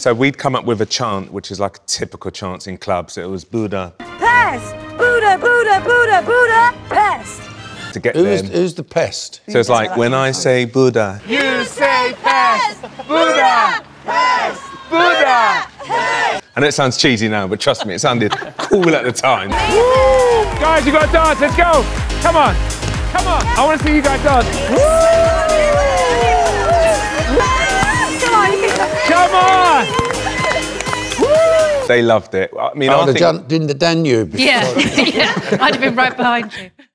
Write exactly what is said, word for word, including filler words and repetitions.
So we'd come up with a chant, which is like a typical chant in clubs. It was Buddha. Pest! Buddha, Buddha, Buddha, Buddha, pest! To get who's, them. who's the pest? So it's like, when I say Buddha... You say pest! Buddha! Pest! Buddha! Pest! I know it sounds cheesy now, but trust me, it sounded cool at the time. Woo! Guys, you got to dance. Let's go. Come on. Come on. I want to see you guys dance. Come on. They loved it. I mean, Oh, I the think... Jan- in the Danube. Yeah, yeah. I'd have been right behind you.